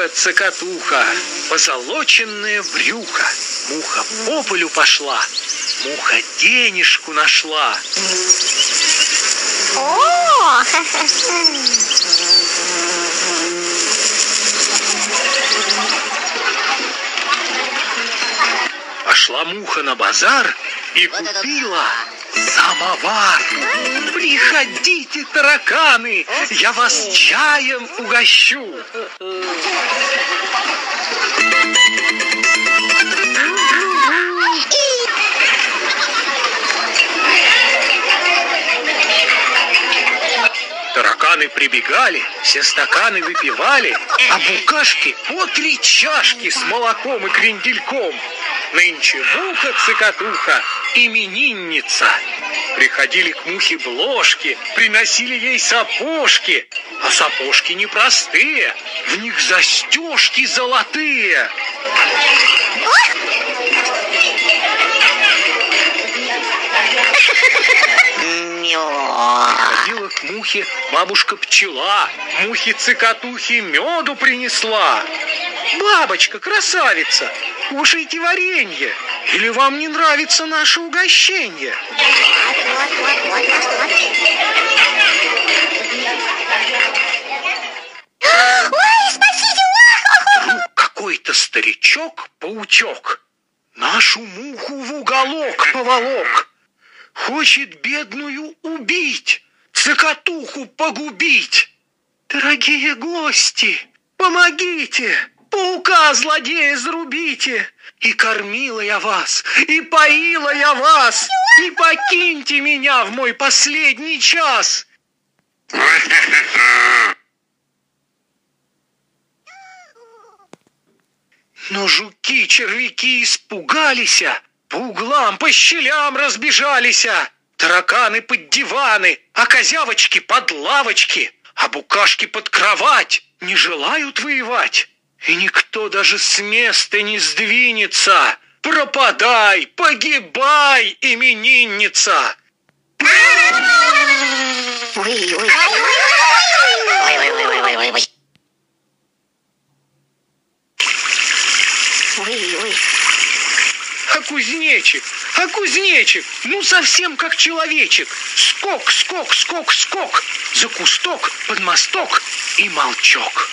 Муха-цокотуха, позолоченное брюхо. Муха по полю пошла, муха денежку нашла. О! Пошла муха на базар и купила самовар. Приходите, тараканы, я вас чаем угощу. Тараканы прибегали, все стаканы выпивали, а букашки по 3 чашки с молоком и крендельком. Нынче муха-цокотуха именинница. Приходили к мухе бложки, приносили ей сапожки. А сапожки непростые, в них застежки золотые. Ходила к мухе бабушка-пчела, мухе-цокотухе меду принесла. Бабочка, красавица, кушайте варенье, или вам не нравится наше угощение? Ой, спасите! Вдруг какой-то старичок-паучок нашу муху в уголок поволок. Хочет бедную убить, цокотуху погубить. Дорогие гости, помогите, паука-злодея зарубите. И кормила я вас, и поила я вас. Не покиньте меня в мой последний час. Но жуки-червяки испугались, по углам, по щелям разбежались. Тараканы под диваны, а козявочки под лавочки, а букашки под кровать не желают воевать. И никто даже с места не сдвинется. Пропадай, погибай, именинница! А кузнечик, ну совсем как человечек. Скок, скок, скок, скок, за кусток, под мосток и молчок.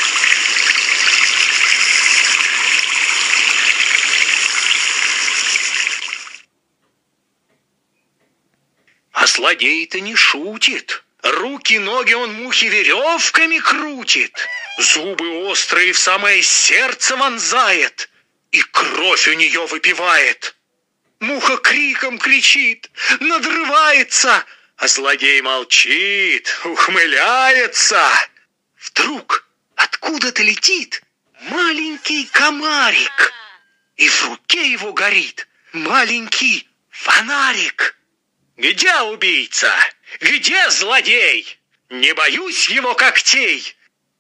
А злодей-то не шутит. Руки-ноги он мухи веревками крутит. Зубы острые в самое сердце вонзает. И кровь у нее выпивает. Муха криком кричит, надрывается, а злодей молчит, ухмыляется. Вдруг откуда-то летит маленький комарик, и в руке его горит маленький фонарик. Где убийца? Где злодей? Не боюсь его когтей.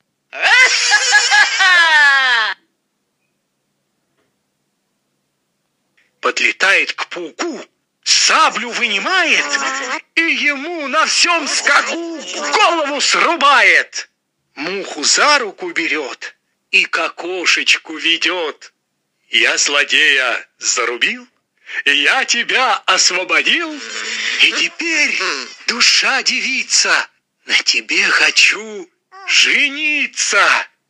Подлетает к пауку, саблю вынимает и ему на всем скаку голову срубает. Муху за руку берет и к окошечку ведет. Я злодея зарубил, я тебя освободил, и теперь, душа девица, на тебе хочу жениться.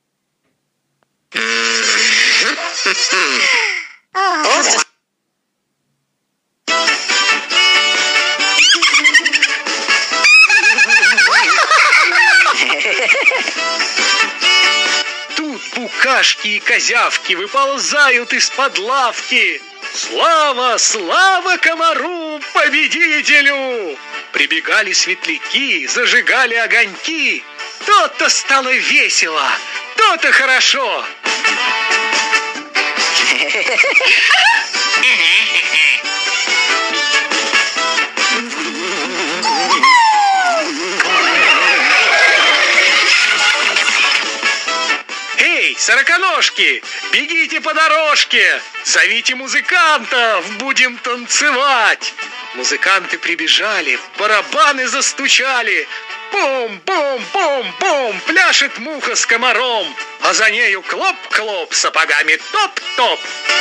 Тут букашки и козявки выползают из-под лавки. Слава, слава комару, победителю! Прибегали светляки, зажигали огоньки. То-то стало весело, то-то хорошо. Эй, сороконожки, бегите по дорожке, зовите музыкантов, будем танцевать. Музыканты прибежали, барабаны застучали. Бум-бум-бум-бум, пляшет муха с комаром, а за нею клоп-клоп, сапогами топ-топ.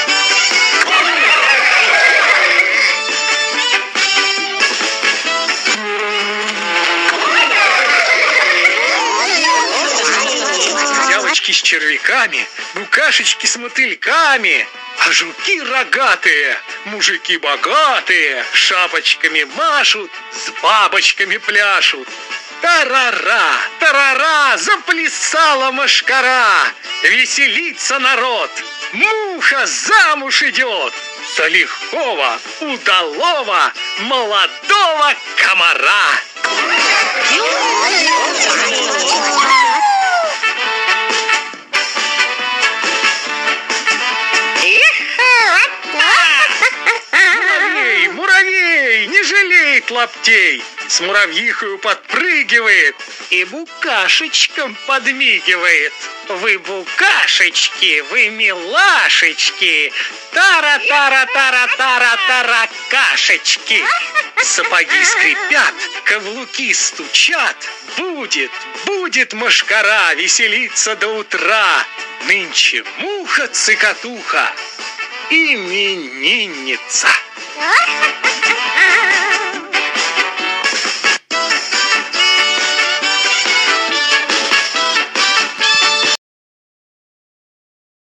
Девочки с червяками, букашечки с мотыльками, а жуки рогатые, мужики богатые, шапочками машут, с бабочками пляшут. Тарара, тарара, заплясала мошкара, веселится народ, муха замуж идет за лихого, удалого, молодого комара. Муравей, муравей, не жалеет лаптей, с муравьихою подпрыгивает и букашечкам подмигивает. Вы букашечки, вы милашечки, тара-тара-тара-тара-таракашечки. Сапоги скрипят, каблуки стучат, будет мошкара веселиться до утра. Нынче муха-цикатуха, именинница.